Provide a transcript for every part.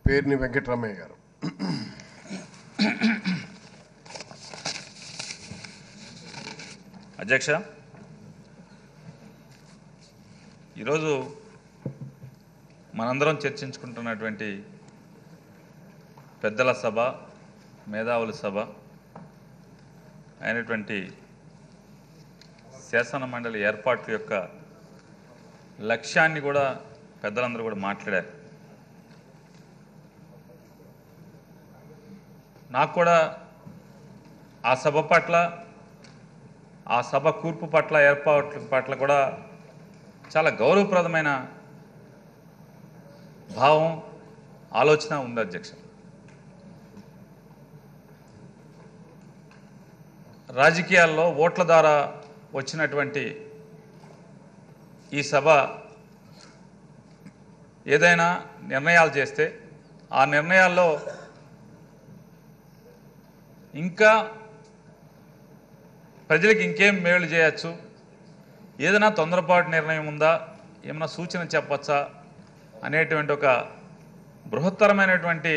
పేర్ని వెంకటరమయ్య గారు. అధ్యక్ష, ఈరోజు మనందరం చర్చించుకుంటున్నటువంటి పెద్దల సభ, మేధావుల సభ అయినటువంటి శాసన మండలి ఏర్పాటు యొక్క లక్ష్యాన్ని కూడా పెద్దలందరూ కూడా మాట్లాడారు. నాకు కూడా ఆ సభ పట్ల, ఆ సభ కూర్పు పట్ల, ఏర్పాట్ల పట్ల కూడా చాలా గౌరవప్రదమైన భావం, ఆలోచన ఉంది అధ్యక్ష. రాజకీయాల్లో ఓట్ల ద్వారా వచ్చినటువంటి ఈ సభ ఏదైనా నిర్ణయాలు చేస్తే ఆ నిర్ణయాల్లో ఇంకా ప్రజలకు ఇంకేం మేలు చేయొచ్చు, ఏదైనా తొందరపాటు నిర్ణయం ఉందా, ఏమైనా సూచన చెప్పచ్చా అనేటువంటి ఒక బృహత్తరమైనటువంటి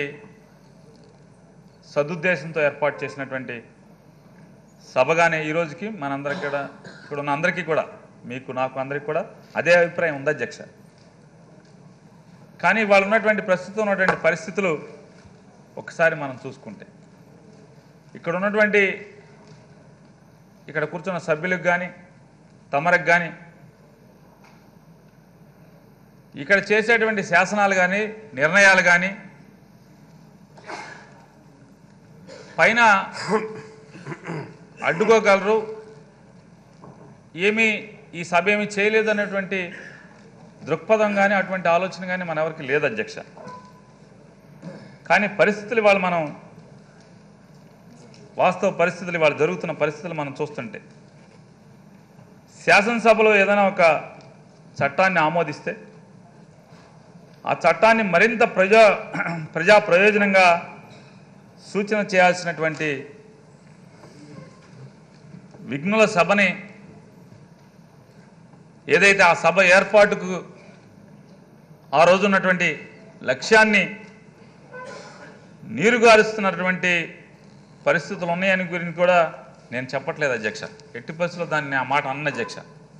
సదుద్దేశంతో ఏర్పాటు చేసినటువంటి సభగానే ఈరోజుకి మనందరికీ కూడా, ఇక్కడ ఉన్న అందరికీ కూడా, మీకు నాకు అందరికీ కూడా అదే అభిప్రాయం ఉంది అధ్యక్ష. కానీ వాళ్ళు ఉన్నటువంటి ప్రస్తుతం ఉన్నటువంటి పరిస్థితులు ఒకసారి మనం చూసుకుంటే, ఇక్కడ ఉన్నటువంటి, ఇక్కడ కూర్చున్న సభ్యులకు కానీ, తమరకు కానీ, ఇక్కడ చేసేటువంటి శాసనాలు కానీ, నిర్ణయాలు కానీ పైన అడ్డుకోగలరు, ఏమీ ఈ సభ ఏమీ చేయలేదు అనేటువంటి దృక్పథం కానీ, అటువంటి ఆలోచన కానీ మన ఎవరికి లేదు అధ్యక్ష. కానీ పరిస్థితులు వాళ్ళు, మనం వాస్తవ పరిస్థితులు, వాళ్ళు జరుగుతున్న పరిస్థితులు మనం చూస్తుంటే, శాసనసభలో ఏదైనా ఒక చట్టాన్ని ఆమోదిస్తే ఆ చట్టాన్ని మరింత ప్రజా ప్రయోజనంగా సూచన చేయాల్సినటువంటి విఘ్నుల సభని, ఏదైతే ఆ సభ ఏర్పాటుకు ఆ రోజు ఉన్నటువంటి లక్ష్యాన్ని నీరుగారుస్తున్నటువంటి పరిస్థితులు ఉన్నాయని గురించి కూడా నేను చెప్పట్లేదు అధ్యక్ష. ఎట్టి పరిస్థితుల్లో దాన్ని ఆ మాట అన్న అధ్యక్ష.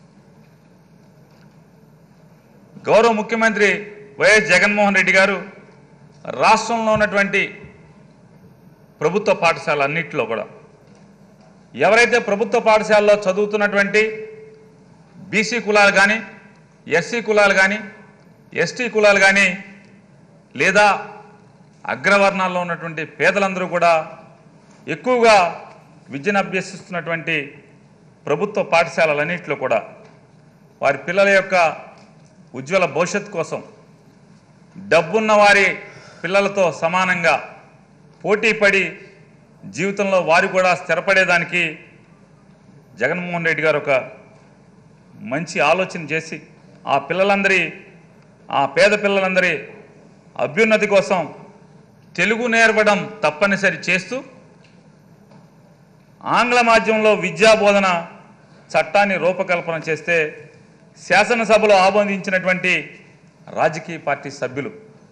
గౌరవ ముఖ్యమంత్రి వైఎస్ జగన్మోహన్ రెడ్డి గారు రాష్ట్రంలో ఉన్నటువంటి ప్రభుత్వ పాఠశాల అన్నింటిలో కూడా, ఎవరైతే ప్రభుత్వ పాఠశాలలో చదువుతున్నటువంటి బీసీ కులాలు కానీ, ఎస్సీ కులాలు కానీ, ఎస్టీ కులాలు కానీ, లేదా అగ్రవర్ణాల్లో ఉన్నటువంటి పేదలందరూ కూడా ఎక్కువగా విద్యను అభ్యసిస్తున్నటువంటి ప్రభుత్వ పాఠశాలలన్నింటిలో కూడా వారి పిల్లల యొక్క ఉజ్వల భవిష్యత్తు కోసం డబ్బున్న వారి పిల్లలతో సమానంగా పోటీపడి జీవితంలో వారు కూడా స్థిరపడేదానికి జగన్మోహన్ రెడ్డి గారు ఒక మంచి ఆలోచన చేసి ఆ పేద పిల్లలందరి అభ్యున్నతి కోసం తెలుగు నేర్పడం తప్పనిసరి చేస్తూ ఆంగ్ల మాధ్యమంలో విద్యా బోధన చట్టాన్ని రూపకల్పన చేస్తే శాసనసభలో ఆమోదించినటువంటి రాజకీయ పార్టీ సభ్యులు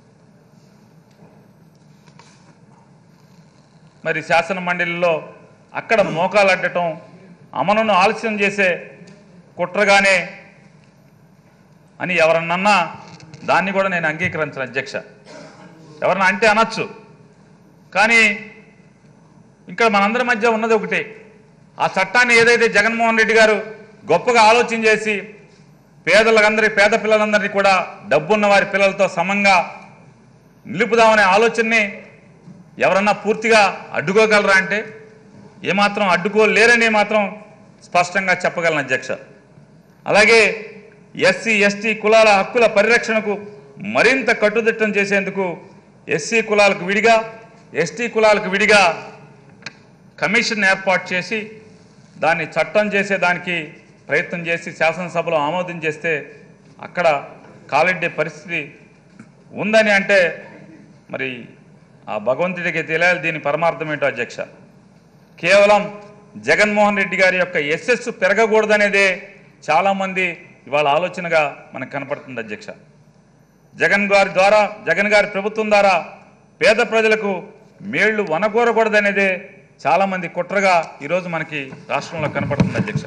మరి శాసన మండలిలో అక్కడ మోకాలు అడ్డటం, అమలును ఆలస్యం చేసే కుట్రగానే అని ఎవరన్నా దాన్ని కూడా నేను అంగీకరించను అధ్యక్ష. ఎవరన్నా అంటే అనొచ్చు, కానీ ఇక్కడ మనందరి మధ్య ఉన్నది ఒకటే. ఆ చట్టాన్ని ఏదైతే జగన్మోహన్ రెడ్డి గారు గొప్పగా ఆలోచన చేసి పేద పిల్లలందరినీ కూడా డబ్బున్న వారి పిల్లలతో సమంగా నిలుపుదామనే ఆలోచనని ఎవరన్నా పూర్తిగా అడ్డుకోగలరా అంటే ఏమాత్రం అడ్డుకోలేరని మాత్రం స్పష్టంగా చెప్పగలను అధ్యక్ష. అలాగే ఎస్సీ ఎస్టీ కులాల హక్కుల పరిరక్షణకు మరింత కట్టుదిట్టం చేసేందుకు ఎస్సీ కులాలకు విడిగా, ఎస్టీ కులాలకు విడిగా కమిషన్ ఏర్పాటు చేసి దాన్ని చట్టం చేసేదానికి ప్రయత్నం చేసి శాసనసభలో ఆమోదం చేస్తే అక్కడ కాలెడ్డే పరిస్థితి ఉందని అంటే మరి ఆ భగవంతుడికి తెలియాలి దీని పరమార్థం ఏంటో అధ్యక్ష. కేవలం జగన్మోహన్ రెడ్డి గారి యొక్క యశస్సు పెరగకూడదనేదే చాలామంది ఇవాళ ఆలోచనగా మనకు కనపడుతుంది అధ్యక్ష. జగన్ గారి ప్రభుత్వం ద్వారా పేద ప్రజలకు మేళ్లు వనకూరకూడదనేదే చాలామంది కుట్రగా ఈరోజు మనకి రాష్ట్రంలో కనపడుతుంది అధ్యక్ష.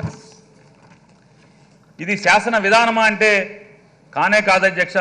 ఇది శాసన విధానమా అంటే కానే కాదు అధ్యక్ష.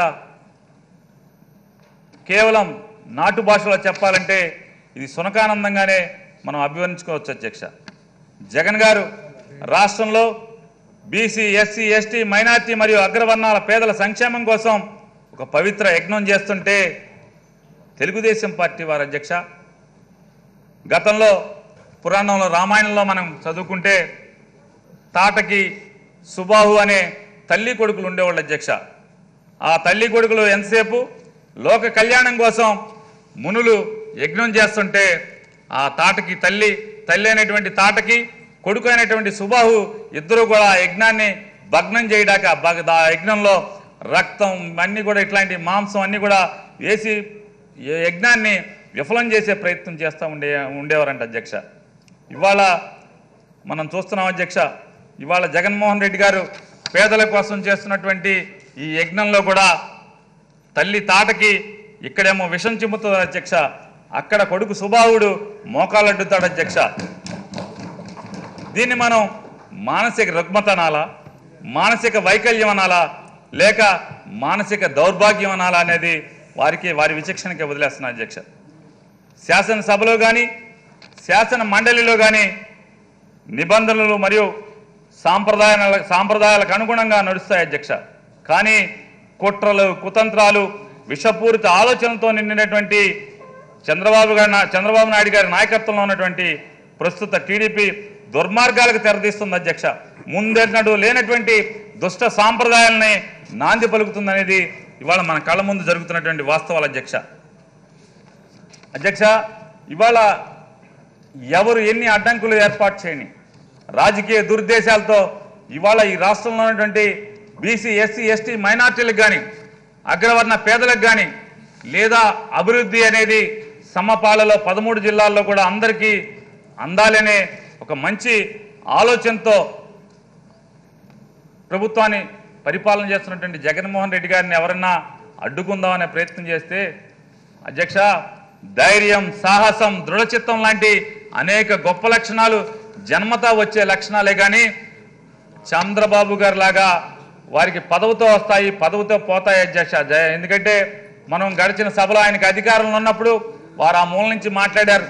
కేవలం నాటు భాషలో చెప్పాలంటే ఇది సునకానందంగానే మనం అభివర్ణించుకోవచ్చు అధ్యక్ష. జగన్ గారు రాష్ట్రంలో బీసీ, ఎస్సీ, ఎస్టీ, మైనార్టీ మరియు అగ్రవర్ణాల పేదల సంక్షేమం కోసం ఒక పవిత్ర యజ్ఞం చేస్తుంటే తెలుగుదేశం పార్టీ వారు అధ్యక్ష, గతంలో పురాణంలో రామాయణంలో మనం చదువుకుంటే తాటకి సుబాహు అనే తల్లి కొడుకులు ఉండేవాళ్ళు అధ్యక్ష. ఆ తల్లి కొడుకులు ఎంతసేపు లోక కళ్యాణం కోసం మునులు యజ్ఞం చేస్తుంటే ఆ తాటకి తల్లి అయినటువంటి తాటకి కొడుకు అయినటువంటి సుబాహు ఇద్దరు కూడా ఆ యజ్ఞాన్ని భగ్నం చేయడాక ఆ యజ్ఞంలో రక్తం అన్నీ కూడా ఇట్లాంటి మాంసం అన్నీ కూడా వేసి యజ్ఞాన్ని విఫలం చేసే ప్రయత్నం చేస్తూ ఉండేవారంట అధ్యక్ష. ఇవాళ మనం చూస్తున్నాం అధ్యక్ష, ఇవాళ జగన్మోహన్ రెడ్డి గారు పేదల కోసం చేస్తున్నటువంటి ఈ యజ్ఞంలో కూడా తల్లి తాటకి ఇక్కడేమో విషం చిమ్ముతుంది అధ్యక్ష, అక్కడ కొడుకు సుబాహుడు మోకాలడ్డుతాడు అధ్యక్ష. దీన్ని మనం మానసిక రుగ్మత అనాలా, మానసిక వైకల్యం అనాలా, లేక మానసిక దౌర్భాగ్యం అనాలా అనేది వారి విచక్షణకి వదిలేస్తున్నారు అధ్యక్ష. శాసనసభలో కానీ శాసన మండలిలో కానీ నిబంధనలు మరియు సాంప్రదాయాలకు అనుగుణంగా నడుస్తాయి అధ్యక్ష. కానీ కుట్రలు, కుతంత్రాలు, విషపూరిత ఆలోచనలతో నిండినటువంటి చంద్రబాబు నాయుడు గారి నాయకత్వంలో ఉన్నటువంటి ప్రస్తుత టీడీపీ దుర్మార్గాలకు తెరదీస్తుంది అధ్యక్ష. ముందెన్నడూ లేనటువంటి దుష్ట సాంప్రదాయాలని నాంది పలుకుతుందనేది ఇవాళ మన కళ్ళ ముందు జరుగుతున్నటువంటి వాస్తవాలు అధ్యక్ష. ఇవాళ ఎవరు ఎన్ని అడ్డంకులు ఏర్పాటు చేయని రాజకీయ దురుద్దేశాలతో ఇవాళ ఈ రాష్ట్రంలో ఉన్నటువంటి బీసీ, ఎస్సీ, ఎస్టీ, మైనార్టీలకు కానీ అగ్రవర్ణ పేదలకు కానీ లేదా అభివృద్ధి అనేది సమపాలలో 13 జిల్లాల్లో కూడా అందరికీ అందాలనే ఒక మంచి ఆలోచనతో ప్రభుత్వాన్ని పరిపాలన చేస్తున్నటువంటి జగన్మోహన్ రెడ్డి గారిని ఎవరన్నా అడ్డుకుందామనే ప్రయత్నం చేస్తే అధ్యక్ష, ధైర్యం, సాహసం, దృఢచిత్తం లాంటి అనేక గొప్ప లక్షణాలు జన్మతా వచ్చే లక్షణాలే కానీ చంద్రబాబు గారి లాగా వారికి పదవితో వస్తాయి, పదవితో పోతాయి అధ్యక్ష. ఎందుకంటే మనం గడిచిన సభలో ఆయనకి అధికారంలో ఉన్నప్పుడు వారు ఆ మూల నుంచి మాట్లాడారు,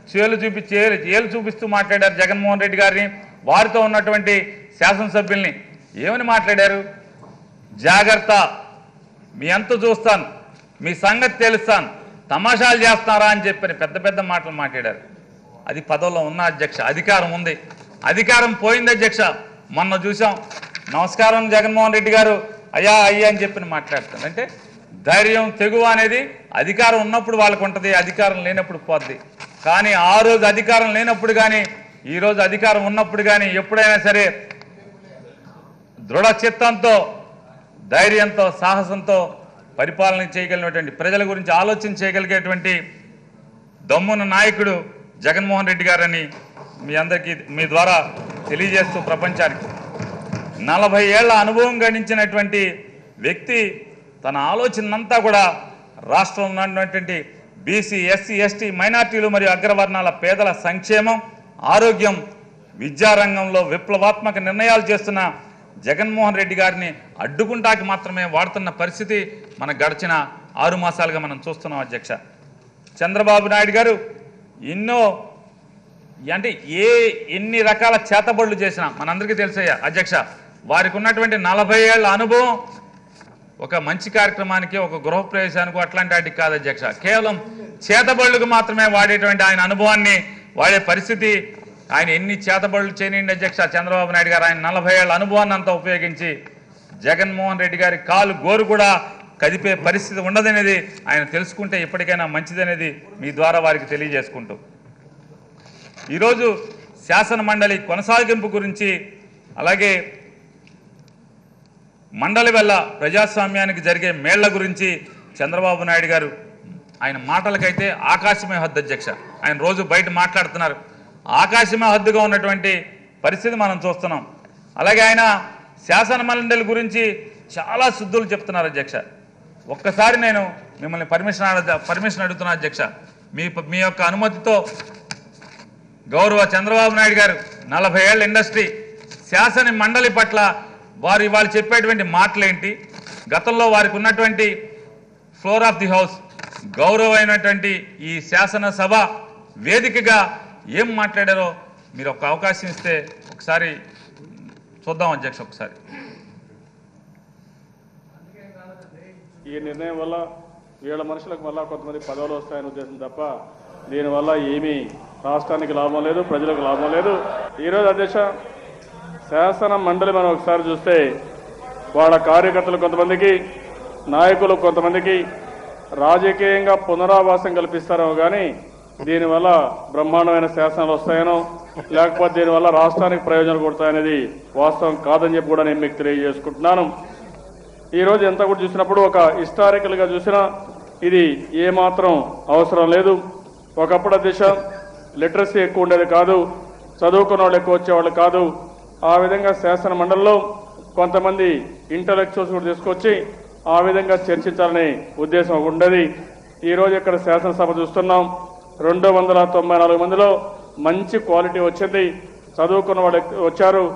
ఏలు చూపిస్తూ మాట్లాడారు జగన్మోహన్ రెడ్డి గారిని, వారితో ఉన్నటువంటి శాసనసభ్యుల్ని. ఏమని మాట్లాడారు? జాగ్రత్త, మీ అంత చూస్తాను, మీ సంగతి తెలుస్తాను, తమాషాలు చేస్తారా అని చెప్పని పెద్ద పెద్ద మాటలు మాట్లాడారు. అది పదవిలో ఉన్న అధ్యక్ష, అధికారం ఉంది, అధికారం పోయింది అధ్యక్ష. మొన్న చూసాం, నమస్కారం జగన్మోహన్ రెడ్డి గారు, అయ్యా అని చెప్పి మాట్లాడుతారు. అంటే ధైర్యం, తెగువ అనేది అధికారం ఉన్నప్పుడు వాళ్ళకు ఉంటుంది, అధికారం లేనప్పుడు పోద్ది. కానీ ఆ రోజు అధికారం లేనప్పుడు కానీ ఈరోజు అధికారం ఉన్నప్పుడు కానీ ఎప్పుడైనా సరే దృఢ చిత్తంతో, ధైర్యంతో, సాహసంతో పరిపాలన చేయగలిగినటువంటి, ప్రజల గురించి ఆలోచన చేయగలిగేటువంటి దమ్మున నాయకుడు జగన్మోహన్ రెడ్డి గారని మీ అందరికీ మీ ద్వారా తెలియజేస్తూ ప్రపంచానికి 40 ఏళ్ల అనుభవం గడించినటువంటి వ్యక్తి తన ఆలోచనంతా కూడా రాష్ట్రంలో ఉన్నటువంటి బీసీ, ఎస్సీ, ఎస్టీ, మైనార్టీలు మరియు అగ్రవర్ణాల పేదల సంక్షేమం, ఆరోగ్యం, విద్యారంగంలో విప్లవాత్మక నిర్ణయాలు చేస్తున్న జగన్మోహన్ రెడ్డి గారిని అడ్డుకుంటాకి మాత్రమే వాడుతున్న పరిస్థితి మన గడిచిన 6 మాసాలుగా మనం చూస్తున్నాం అధ్యక్ష. చంద్రబాబు నాయుడు గారు ఎన్ని రకాల చేతబడులు చేసినా మనందరికీ తెలిసయ్యా అధ్యక్ష, వారికి ఉన్నటువంటి 40 ఏళ్ల అనుభవం ఒక మంచి కార్యక్రమానికి, ఒక గృహప్రవేశానికి అట్లాంటి వాటికి కాదు అధ్యక్ష. కేవలం చేతబడులకు మాత్రమే వాడేటువంటి ఆయన అనుభవాన్ని వాడే పరిస్థితి, ఆయన ఎన్ని చేతబడులు చేయనిండి అధ్యక్ష చంద్రబాబు నాయుడు గారు. ఆయన 40 ఏళ్ల అనుభవాన్ని అంతా ఉపయోగించి జగన్మోహన్ రెడ్డి గారి కాలు గోరు కూడా కదిపే పరిస్థితి ఉండదనేది ఆయన తెలుసుకుంటే ఇప్పటికైనా మంచిదనేది మీ ద్వారా వారికి తెలియజేసుకుంటూ, ఈరోజు శాసన మండలి కొనసాగింపు గురించి, అలాగే మండలి వల్ల ప్రజాస్వామ్యానికి జరిగే మేళ్ల గురించి చంద్రబాబు నాయుడు గారు ఆయన మాటలకైతే ఆకాశమే హద్దు అధ్యక్ష. ఆయన రోజు బయట మాట్లాడుతున్నారు, ఆకాశమే హద్దుగా ఉన్నటువంటి పరిస్థితి మనం చూస్తున్నాం. అలాగే ఆయన శాసన మండలి గురించి చాలా శుద్ధులు చెప్తున్నారు అధ్యక్ష. ఒక్కసారి నేను మిమ్మల్ని పర్మిషన్ అడుగుతున్నా అధ్యక్ష. మీ యొక్క అనుమతితో గౌరవ చంద్రబాబు నాయుడు గారు 40 ఏళ్ల ఇండస్ట్రీ శాసన మండలి పట్ల వాళ్ళు చెప్పేటువంటి మాటలేంటి, గతంలో వారికి ఉన్నటువంటి ఫ్లోర్ ఆఫ్ ది హౌస్ గౌరవమైనటువంటి ఈ శాసనసభ వేదికగా ఏం మాట్లాడారో మీరు ఒక అవకాశం ఇస్తే ఒకసారి చూద్దాం అధ్యక్ష. ఒకసారి ఈ నిర్ణయం వల్ల వీళ్ళ మనుషులకు మళ్ళా కొంతమంది పదవులు వస్తాయనే ఉద్దేశం తప్ప దీనివల్ల ఏమీ రాష్ట్రానికి లాభం లేదు, ప్రజలకు లాభం లేదు. ఈరోజు అధ్యక్ష శాసన మండలి మనం ఒకసారి చూస్తే వాళ్ళ కార్యకర్తలు కొంతమందికి, నాయకులు కొంతమందికి రాజకీయంగా పునరావాసం కల్పిస్తారో కానీ దీనివల్ల బ్రహ్మాండమైన శాసనాలు వస్తాయనో లేకపోతే దీనివల్ల రాష్ట్రానికి ప్రయోజనం కొడతాయనేది వాస్తవం కాదని చెప్పి కూడా నేను మీకు తెలియజేసుకుంటున్నాను. ఈరోజు ఎంత కూడా చూసినప్పుడు ఒక హిస్టారికల్గా చూసినా ఇది ఏమాత్రం అవసరం లేదు. ఒకప్పుడు దిశ లిటరసీ ఎక్కువ ఉండేది కాదు, చదువుకున్న వాళ్ళు ఎక్కువ వచ్చేవాళ్ళు కాదు. ఆ విధంగా శాసన మండలిలో కొంతమంది ఇంటలెక్చువల్స్ కూడా తీసుకొచ్చి ఆ విధంగా చర్చించాలనే ఉద్దేశం ఉండేది. ఈరోజు ఇక్కడ శాసనసభ చూస్తున్నాం, 294 మందిలో మంచి క్వాలిటీ వచ్చింది. చదువుకున్న వాళ్ళు వచ్చారు,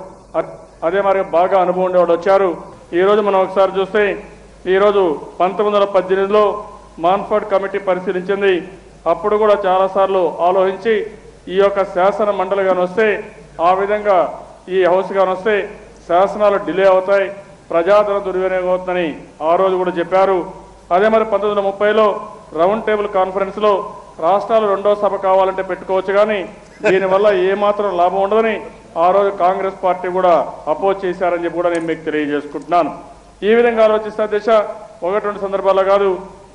అదే మరి బాగా అనుభవం ఉండేవాళ్ళు వచ్చారు. ఈరోజు మనం ఒకసారి చూస్తే ఈరోజు 1918లో మాన్ఫర్డ్ కమిటీ పరిశీలించింది. అప్పుడు కూడా చాలాసార్లు ఆలోచించి ఈ యొక్క శాసన మండలి కానీ వస్తే, ఆ విధంగా ఈ హౌస్ కానీ వస్తే శాసనాలు డిలే అవుతాయి, ప్రజాధనం దుర్వినియోగం అవుతుందని ఆ రోజు కూడా చెప్పారు. అదే మరి 1930లో రౌండ్ టేబుల్ కాన్ఫరెన్స్లో రాష్ట్రాలు 2వ సభ కావాలంటే పెట్టుకోవచ్చు కానీ దీనివల్ల ఏమాత్రం లాభం ఉండదని ఆ రోజు కాంగ్రెస్ పార్టీ కూడా అపోజ్ చేశారని చెప్పి కూడా నేను మీకు తెలియజేసుకుంటున్నాను. ఈ విధంగా ఆలోచిస్తే దిశ 1-2 సందర్భాల్లో కాదు,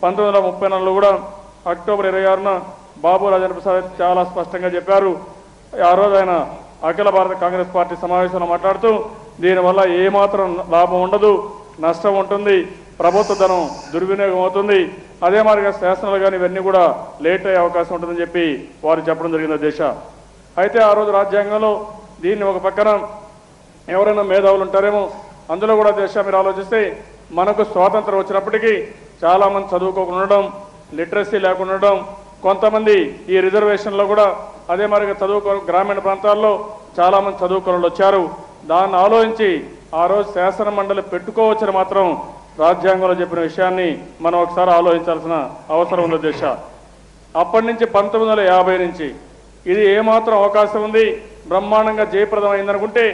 1934లో కూడా అక్టోబర్ 26న బాబు రాజేంద్ర ప్రసాద్ చాలా స్పష్టంగా చెప్పారు. ఆ రోజు ఆయన అఖిల భారత కాంగ్రెస్ పార్టీ సమావేశంలో మాట్లాడుతూ దీనివల్ల ఏమాత్రం లాభం ఉండదు, నష్టం ఉంటుంది, ప్రభుత్వ ధనం దుర్వినియోగం అవుతుంది, అదే మాదిరిగా శాసనాలు కానీ ఇవన్నీ కూడా లేట్ అయ్యే అవకాశం ఉంటుందని చెప్పి వారు చెప్పడం జరిగింది దిశ. అయితే ఆ రోజు రాజ్యాంగంలో దీన్ని ఒక పక్కన ఎవరైనా మేధావులు ఉంటారేమో, అందులో కూడా దిశ మీరు ఆలోచిస్తే మనకు స్వాతంత్రం వచ్చినప్పటికీ చాలామంది చదువుకోకుండా ఉండడం, లిటరసీ లేకుండా ఉండడం, కొంతమంది ఈ రిజర్వేషన్లో కూడా అదే మరిగా గ్రామీణ ప్రాంతాల్లో చాలామంది చదువుకోవడం వచ్చారు. దాన్ని ఆలోచించి ఆ రోజు శాసన మండలి పెట్టుకోవచ్చని మాత్రం రాజ్యాంగంలో చెప్పిన విషయాన్ని మనం ఒకసారి ఆలోచించాల్సిన అవసరం ఉంది దిశ. అప్పటి నుంచి 1950 నుంచి ఇది ఏమాత్రం అవకాశం ఉంది, బ్రహ్మాండంగా జయప్రదం అయిందనుకుంటే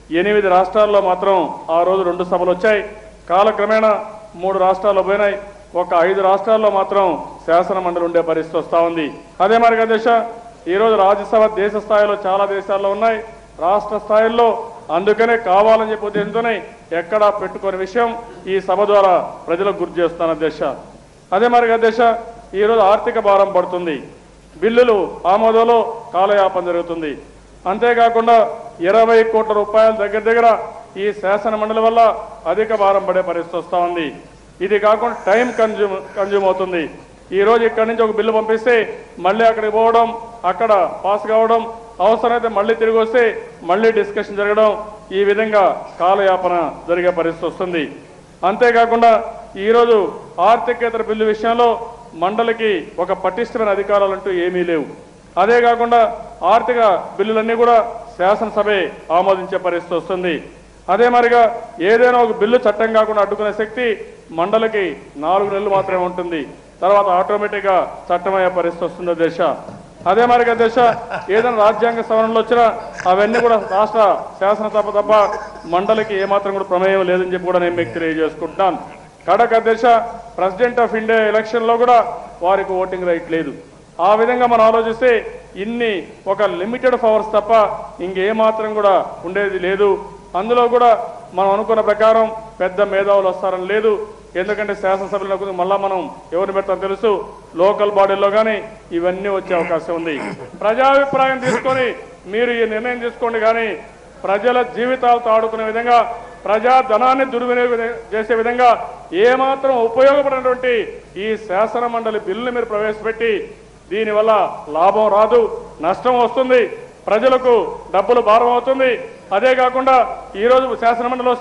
8 రాష్ట్రాల్లో మాత్రం ఆ రోజు 2 సభలు వచ్చాయి. కాలక్రమేణా 3 రాష్ట్రాల్లో పోయినాయి, ఒక 5 రాష్ట్రాల్లో మాత్రం శాసన మండలి ఉండే పరిస్థితి వస్తూ ఉంది. అదే మరిగా దిశ ఈరోజు రాజ్యసభ దేశ స్థాయిలో చాలా దేశాల్లో ఉన్నాయి, రాష్ట్ర స్థాయిల్లో అందుకనే కావాలని చెప్పి ఉద్దేశంతోనే ఎక్కడా పెట్టుకునే విషయం ఈ సభ ద్వారా ప్రజలకు గుర్తు చేస్తున్న దిశ. అదే మరిగా దిశ ఈరోజు ఆర్థిక భారం పడుతుంది, బిల్లులు ఆమోదంలో కాలయాపన జరుగుతుంది. అంతేకాకుండా 20 కోట్ల రూపాయల దగ్గర ఈ శాసన మండలి వల్ల అధిక భారం పడే పరిస్థితి వస్తూ ఉంది. ఇది కాకుండా టైం కన్జ్యూమ్ అవుతుంది. ఈరోజు ఇక్కడి నుంచి ఒక బిల్లు పంపిస్తే మళ్ళీ అక్కడికి పోవడం, అక్కడ పాస్ కావడం, అవసరమైతే మళ్ళీ తిరిగి వస్తే మళ్ళీ డిస్కషన్ జరగడం, ఈ విధంగా కాలయాపన జరిగే పరిస్థితి వస్తుంది. అంతేకాకుండా ఈరోజు ఆర్థికేతర బిల్లు విషయంలో మండలికి ఒక పటిష్టమైన అధికారాలు అంటూ ఏమీ లేవు. అదే కాకుండా ఆర్థిక బిల్లులన్నీ కూడా శాసనసభే ఆమోదించే పరిస్థితి వస్తుంది. అదే మరిగా ఏదైనా ఒక బిల్లు చట్టం కాకుండా అడ్డుకునే శక్తి మండలికి 4 నెలలు మాత్రమే ఉంటుంది, తర్వాత ఆటోమేటిక్గా చట్టమయ్యే పరిస్థితి వస్తుంది దిశ. అదే మరిగా దిశ ఏదైనా రాజ్యాంగ సవరణలు వచ్చినా అవన్నీ కూడా రాష్ట్ర శాసనసభ తప్ప మండలికి ఏమాత్రం కూడా ప్రమేయం లేదని చెప్పి కూడా నేను మీకు తెలియజేసుకుంటున్నాను. కడక దిశ ప్రెసిడెంట్ ఆఫ్ ఇండియా ఎలక్షన్లో కూడా వారికి ఓటింగ్ రైట్ లేదు. ఆ విధంగా మనం ఆలోచిస్తే ఇన్ని ఒక లిమిటెడ్ పవర్స్ తప్ప ఇంకేమాత్రం కూడా ఉండేది లేదు. అందులో కూడా మనం అనుకున్న ప్రకారం పెద్ద మేధావులు వస్తారని లేదు, ఎందుకంటే శాసనసభలో మళ్ళా మనం ఎవరిని పెడతాం తెలుసు, లోకల్ బాడీల్లో కానీ ఇవన్నీ వచ్చే అవకాశం ఉంది. ప్రజాభిప్రాయం తీసుకొని మీరు ఈ నిర్ణయం తీసుకోండి, కానీ ప్రజల జీవితాలతో ఆడుకునే విధంగా, ప్రజా ధనాన్ని దుర్వినియోగం చేసే విధంగా ఏమాత్రం ఉపయోగపడినటువంటి ఈ శాసన మండలి బిల్లుని మీరు ప్రవేశపెట్టి దీనివల్ల లాభం రాదు, నష్టం వస్తుంది, ప్రజలకు డబ్బులు భారం అవుతుంది. అదే కాకుండా ఈరోజు శాసన మండలి వస్తే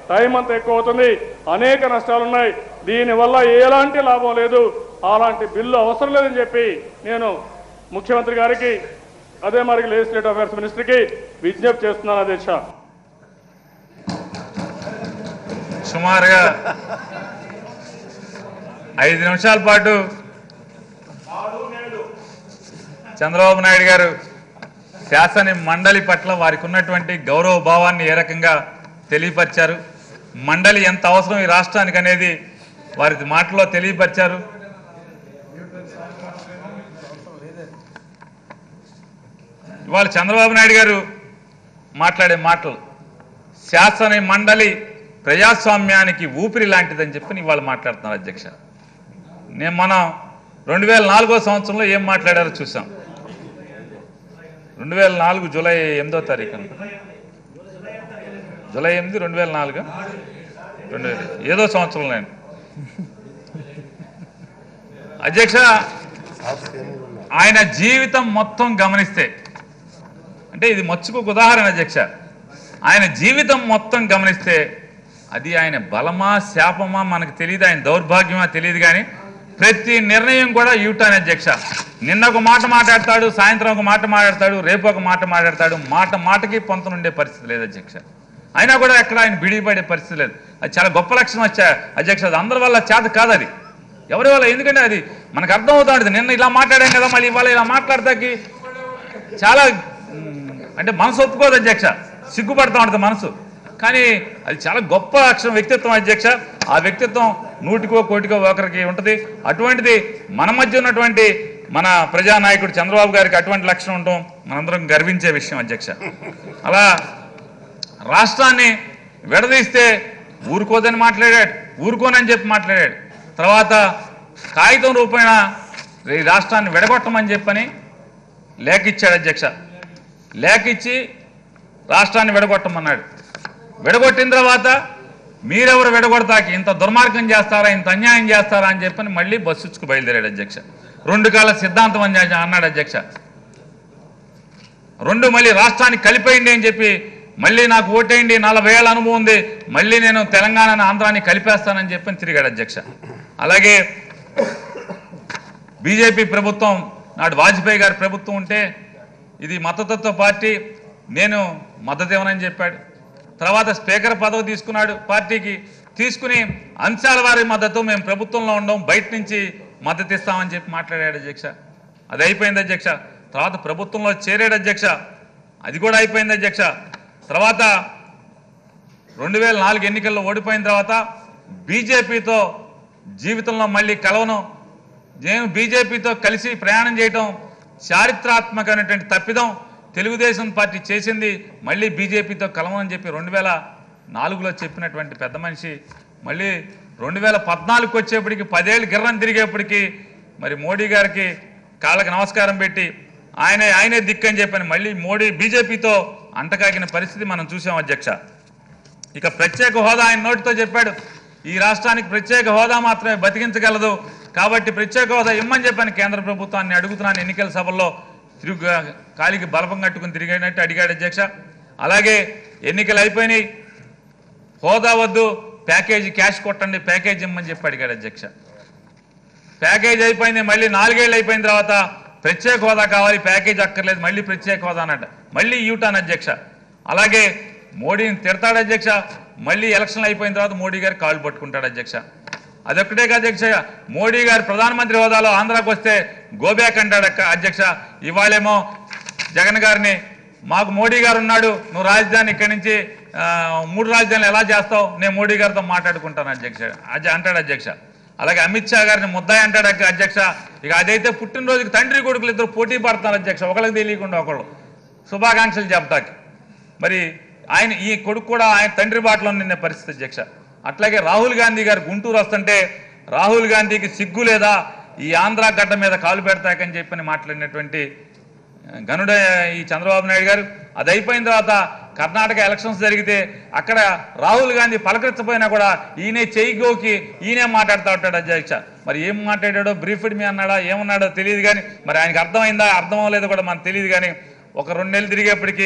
టైం అంతా ఎక్కువ అవుతుంది, అనేక నష్టాలు ఉన్నాయి, దీనివల్ల ఎలాంటి లాభం లేదు, అలాంటి బిల్లు అవసరం లేదని చెప్పి నేను ముఖ్యమంత్రి గారికి అదే మరి లెజిస్లేటివ్ అఫైర్స్ మినిస్టర్కి విజ్ఞప్తి చేస్తున్నాను అధ్యక్ష. సుమారుగా 5 నిమిషాల పాటు చంద్రబాబు నాయుడు గారు శాసన మండలి పట్ల వారికి ఉన్నటువంటి గౌరవ భావాన్ని ఏ రకంగా తెలియపరిచారు, మండలి ఎంత అవసరం ఈ రాష్ట్రానికి అనేది వారి మాటలో తెలియపరిచారు. ఇవాళ చంద్రబాబు నాయుడు గారు మాట్లాడే మాటలు శాసన మండలి ప్రజాస్వామ్యానికి ఊపిరి లాంటిదని చెప్పి ఇవాళ మాట్లాడుతున్నారు అధ్యక్ష. మనం 2004 సంవత్సరంలో ఏం మాట్లాడారో చూసాం. 2004 జూలై 8వ తారీఖు, జూలై 8, 2004 ఏదో సంవత్సరంలో నేను అధ్యక్ష ఆయన జీవితం మొత్తం గమనిస్తే, అంటే ఇది మచ్చుకు ఉదాహరణ అధ్యక్ష, ఆయన జీవితం మొత్తం గమనిస్తే అది ఆయన బలమా శాపమా మనకు తెలియదు, ఆయన దౌర్భాగ్యమా తెలియదు, కానీ ప్రతి నిర్ణయం కూడా యూటర్న్ అధ్యక్ష. నిన్న ఒక మాట మాట్లాడతాడు, సాయంత్రం ఒక మాట మాట్లాడతాడు, రేపు ఒక మాట మాట్లాడతాడు, మాటకి పొంతనుండే పరిస్థితి లేదు అధ్యక్ష. అయినా కూడా ఎక్కడ ఆయన బిడిపడే పరిస్థితి లేదు. అది చాలా గొప్ప లక్షణం వచ్చా అధ్యక్ష. అది అందరి వల్ల చేత కాదు, అది ఎవరి వల్ల, ఎందుకంటే అది మనకు అర్థం అవుతా ఉంటుంది. నిన్న ఇలా మాట్లాడాం కదా, మళ్ళీ ఇవాళ ఇలా మాట్లాడతాకి చాలా అంటే మనసు ఒప్పుకోదు అధ్యక్ష, సిగ్గుపడతా ఉంటుంది మనసు. కానీ అది చాలా గొప్ప లక్షణం, వ్యక్తిత్వం అధ్యక్ష. ఆ వ్యక్తిత్వం 100కో కోటికో ఒకరికి ఉంటుంది. అటువంటిది మన మధ్య ఉన్నటువంటి మన ప్రజానాయకుడు చంద్రబాబు గారికి అటువంటి లక్షణం ఉండటం మనందరం గర్వించే విషయం అధ్యక్ష. అలా రాష్ట్రాన్ని విడదీస్తే ఊరుకోదని మాట్లాడాడు, ఊరుకోనని చెప్పి మాట్లాడాడు. తర్వాత కాగితం రూపేణ ఈ రాష్ట్రాన్ని విడగొట్టమని చెప్పని లేఖ ఇచ్చాడు అధ్యక్ష. లేఖ ఇచ్చి రాష్ట్రాన్ని విడగొట్టమన్నాడు. విడగొట్టిన తర్వాత మీరెవరు విడగొడతాకి ఇంత దుర్మార్గం చేస్తారా, ఇంత అన్యాయం చేస్తారా అని చెప్పని మళ్ళీ బస్సుకు బయలుదేరాడు అధ్యక్ష. 2 కాల సిద్ధాంతం అని అన్నాడు అధ్యక్ష. 2 మళ్ళీ రాష్ట్రాన్ని కలిపేయండి అని చెప్పి, మళ్ళీ నాకు ఓటేయండి, 40 ఏళ్ళ అనుభవం ఉంది, మళ్ళీ నేను తెలంగాణని ఆంధ్రాన్ని కలిపేస్తానని చెప్పని తిరిగాడు అధ్యక్ష. అలాగే బీజేపీ ప్రభుత్వం నాడు వాజ్పేయి గారి ప్రభుత్వం ఉంటే ఇది మతతత్వ పార్టీ, నేను మద్దతు ఇవ్వనని చెప్పాడు. తర్వాత స్పీకర్ పదవి తీసుకున్నాడు పార్టీకి, తీసుకుని అంశాల వారి మద్దతు, మేము ప్రభుత్వంలో ఉండం, బయట నుంచి మద్దతు ఇస్తామని చెప్పి మాట్లాడాడు అధ్యక్ష. అది అయిపోయింది అధ్యక్ష. తర్వాత ప్రభుత్వంలో చేరాడు అధ్యక్ష, అది కూడా అయిపోయింది అధ్యక్ష. తర్వాత 2004 ఎన్నికల్లో ఓడిపోయిన తర్వాత బీజేపీతో జీవితంలో మళ్ళీ కలవను, నేను బీజేపీతో కలిసి ప్రయాణం చేయటం చారిత్రాత్మకమైనటువంటి తప్పిదం తెలుగుదేశం పార్టీ చేసింది, మళ్ళీ బీజేపీతో కలవనని చెప్పి 2004లో చెప్పినటువంటి పెద్ద మనిషి మళ్ళీ 2014కి వచ్చేప్పటికి 10 ఏళ్ళు గిర్రం తిరిగేప్పటికి మరి మోడీ గారికి కాళ్ళకి నమస్కారం పెట్టి ఆయనే దిక్కని చెప్పని మళ్ళీ మోడీ బీజేపీతో అంటకాగిన పరిస్థితి మనం చూసాం అధ్యక్ష. ఇక ప్రత్యేక హోదా ఆయన నోటితో చెప్పాడు, ఈ రాష్ట్రానికి ప్రత్యేక హోదా మాత్రమే బతికించగలదు, కాబట్టి ప్రత్యేక హోదా ఇమ్మని చెప్పని కేంద్ర ప్రభుత్వాన్ని అడుగుతున్నాను ఎన్నికల సభల్లో కాలికి బలపం కట్టుకుని తిరిగినట్టు అడిగాడు అధ్యక్ష. అలాగే ఎన్నికలు అయిపోయినాయి, హోదా వద్దు, ప్యాకేజీ క్యాష్ కొట్టండి, ప్యాకేజ్ ఇమ్మని చెప్పి అడిగాడు అధ్యక్ష. ప్యాకేజ్ అయిపోయింది, మళ్ళీ 4 ఏళ్ళు అయిపోయిన తర్వాత ప్రత్యేక హోదా కావాలి, ప్యాకేజ్ అక్కర్లేదు, మళ్ళీ ప్రత్యేక హోదా అన్నట్టు మళ్ళీ యూటాన్ అధ్యక్ష. అలాగే మోడీని తిడతాడు అధ్యక్ష, మళ్ళీ ఎలక్షన్లు అయిపోయిన తర్వాత మోడీ గారు కాళ్ళు పట్టుకుంటాడు అధ్యక్ష. అదొక్కటే కాదు అధ్యక్ష, మోడీ గారు ప్రధానమంత్రి హోదాలో ఆంధ్రాకి వస్తే గోబ్యాక్ అంటాడు అధ్యక్ష. ఇవాళేమో జగన్ గారిని, మాకు మోడీ గారు ఉన్నాడు, నువ్వు రాజధాని ఇక్కడి నుంచి 3 రాజధానులు ఎలా చేస్తావు, నేను మోడీ గారితో మాట్లాడుకుంటాను అధ్యక్ష అంటాడు అధ్యక్ష. అలాగే అమిత్ షా గారిని ముద్దాయి అంటాడు అధ్యక్ష. ఇక అదైతే పుట్టినరోజుకి తండ్రి కొడుకులు ఇద్దరు పోటీ పడుతున్నారు అధ్యక్ష, ఒకళ్ళకి తెలియకుండా ఒకళ్ళు శుభాకాంక్షలు చెప్తాకి. మరి ఆయన ఈ కొడుకు కూడా ఆయన తండ్రి బాటలో నిన్న పరిస్థితి అధ్యక్ష. అట్లాగే రాహుల్ గాంధీ గారు గుంటూరు వస్తుంటే రాహుల్ గాంధీకి సిగ్గు లేదా ఈ ఆంధ్ర గడ్డ మీద కాలు పెడతాకని చెప్పని మాట్లాడినటువంటి గనుడ ఈ చంద్రబాబు నాయుడు గారు. అది అయిపోయిన తర్వాత కర్ణాటక ఎలక్షన్స్ జరిగితే అక్కడ రాహుల్ గాంధీ పలకరించపోయినా కూడా ఈయనే చెయ్యిగోకి ఈయనే మాట్లాడుతూ ఉంటాడు అధ్యక్ష. మరి ఏం మాట్లాడాడో బ్రీఫ్డ్ మీ అన్నాడా ఏమన్నాడో తెలియదు, కానీ మరి ఆయనకి అర్థమైందా అర్థం అవ్వలేదో కూడా మనకు తెలియదు. కానీ ఒక 2 నెలలు తిరిగేప్పటికీ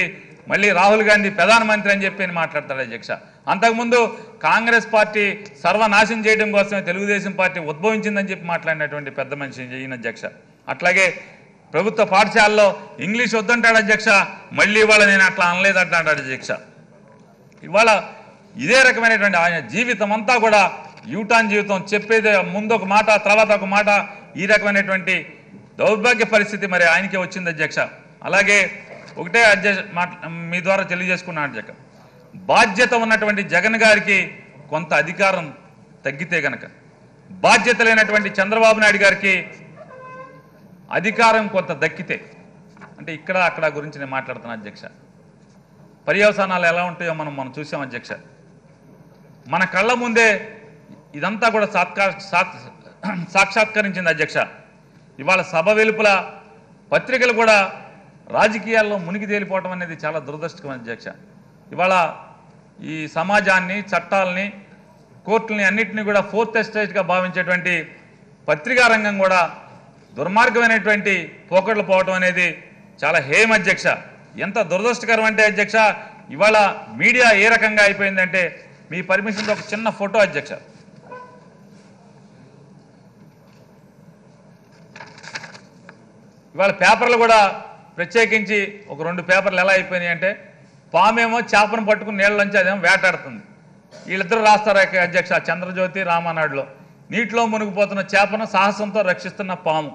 మళ్ళీ రాహుల్ గాంధీ ప్రధానమంత్రి అని చెప్పి మాట్లాడతాడు అధ్యక్ష. అంతకుముందు కాంగ్రెస్ పార్టీ సర్వనాశనం చేయడం కోసమే తెలుగుదేశం పార్టీ ఉద్భవించిందని చెప్పి మాట్లాడినటువంటి పెద్ద మనిషి ఈయన అధ్యక్ష. అట్లాగే ప్రభుత్వ పాఠశాలలో ఇంగ్లీష్ వద్దంటాడు అధ్యక్ష, మళ్ళీ ఇవాళ నేను అట్లా అనలేదంటాడు అధ్యక్ష. ఇవాళ ఇదే రకమైనటువంటి ఆయన జీవితం అంతా కూడా యూటాన్ జీవితం, చెప్పేది ముందు ఒక మాట తర్వాత ఒక మాట, ఈ రకమైనటువంటి దౌర్భాగ్య పరిస్థితి మరి ఆయనకే వచ్చింది అధ్యక్ష. అలాగే ఒకటే అధ్యక్ష మీ ద్వారా తెలియజేసుకున్నాను అధ్యక్ష, బాధ్యత ఉన్నటువంటి జగన్ గారికి కొంత అధికారం తగ్గితే గనక, బాధ్యత లేనటువంటి చంద్రబాబు నాయుడు గారికి అధికారం కొంత దక్కితే, అంటే ఇక్కడ అక్కడ గురించి నేను మాట్లాడుతున్నాను అధ్యక్ష. పర్యవసానాలు ఎలా ఉంటాయో మనం చూసాం అధ్యక్ష. మన కళ్ళ ముందే ఇదంతా కూడా సాక్షాత్కరించింది అధ్యక్ష. ఇవాళ సభ వెలుపల పత్రికలు కూడా రాజకీయాల్లో మునిగి తేలిపోవటం అనేది చాలా దురదృష్టకరం అధ్యక్ష. ఇవాళ ఈ సమాజాన్ని, చట్టాలని, కోర్టులని అన్నింటినీ కూడా ఫోర్త్ ఎస్టేట్గా భావించేటువంటి పత్రికా రంగం కూడా దుర్మార్గమైనటువంటి పోకట్లు పోవటం అనేది చాలా హేయం అధ్యక్ష. ఎంత దురదృష్టకరం అంటే అధ్యక్ష, ఇవాళ మీడియా ఏ రకంగా అయిపోయిందంటే, మీ పర్మిషన్తో ఒక చిన్న ఫోటో అధ్యక్ష. ఇవాళ పేపర్లు కూడా ప్రత్యేకించి ఒక 2 పేపర్లు ఎలా అయిపోయినాయి అంటే, పామేమో చేపను పట్టుకుని నీళ్ళలోంచి అదేమో వేటాడుతుంది. వీళ్ళిద్దరూ రాస్తారు అధ్యక్ష, చంద్రజ్యోతి రామానాడులో. నీటిలో మునిగిపోతున్న చేపను సాహసంతో రక్షిస్తున్న పాము.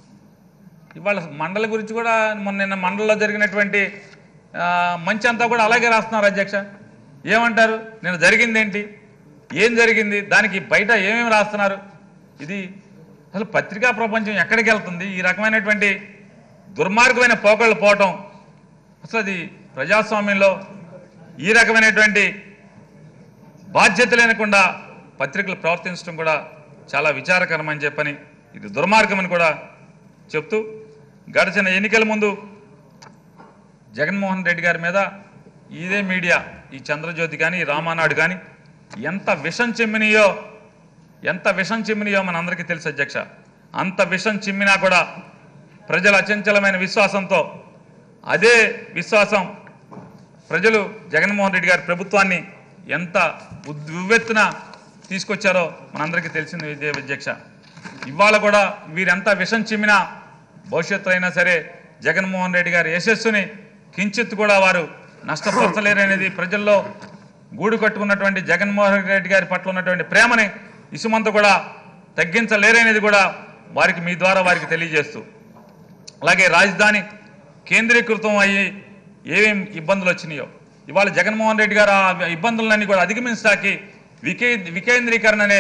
ఇవాళ మండల గురించి కూడా నిన్న మండలిలో జరిగినటువంటి మంచి అంతా కూడా అలాగే రాస్తున్నారు అధ్యక్ష. ఏమంటారు, నిన్న జరిగింది ఏంటి, ఏం జరిగింది, దానికి బయట ఏమేమి రాస్తున్నారు? ఇది అసలు పత్రికా ప్రపంచం ఎక్కడికి వెళ్తుంది? ఈ రకమైనటువంటి దుర్మార్గమైన పోకళ్ళు పోవటం, అసలు అది ప్రజాస్వామ్యంలో ఈ రకమైనటువంటి బాధ్యత లేకుండా పత్రికలు ప్రవర్తించడం కూడా చాలా విచారకరమని చెప్పని, ఇది దుర్మార్గమని కూడా చెప్తూ, గడిచిన ఎన్నికల ముందు జగన్మోహన్ రెడ్డి గారి మీద ఇదే మీడియా, ఈ చంద్రజ్యోతి కానీ, ఈ రామానాడు కానీ ఎంత విషం చిమ్మినియో మనందరికీ తెలుసు అధ్యక్ష. అంత విషం చిమ్మినా కూడా ప్రజల అచంచలమైన విశ్వాసంతో, అదే విశ్వాసం ప్రజలు జగన్మోహన్ రెడ్డి గారి ప్రభుత్వాన్ని ఎంత ఉవ్వెత్తున తీసుకొచ్చారో మనందరికీ తెలిసింది ఇదే అధ్యక్ష. ఇవాళ కూడా వీరెంత విషం చిమ్మినా భవిష్యత్తు అయినా సరే జగన్మోహన్ రెడ్డి గారి యశస్సుని కించిత్ కూడా వారు నష్టపరచలేరనేది, ప్రజల్లో గూడు కట్టుకున్నటువంటి జగన్మోహన్ రెడ్డి గారి పట్ల ఉన్నటువంటి ప్రేమని ఇసుమంత కూడా తగ్గించలేరనేది కూడా వారికి మీ ద్వారా వారికి తెలియజేస్తూ, అలాగే రాజధాని కేంద్రీకృతం అయ్యి ఏమేమి ఇబ్బందులు వచ్చినాయో ఇవాళ జగన్మోహన్ రెడ్డి గారు ఆ ఇబ్బందులన్నీ కూడా అధిగమించడానికి వికేంద్రీకరణ అనే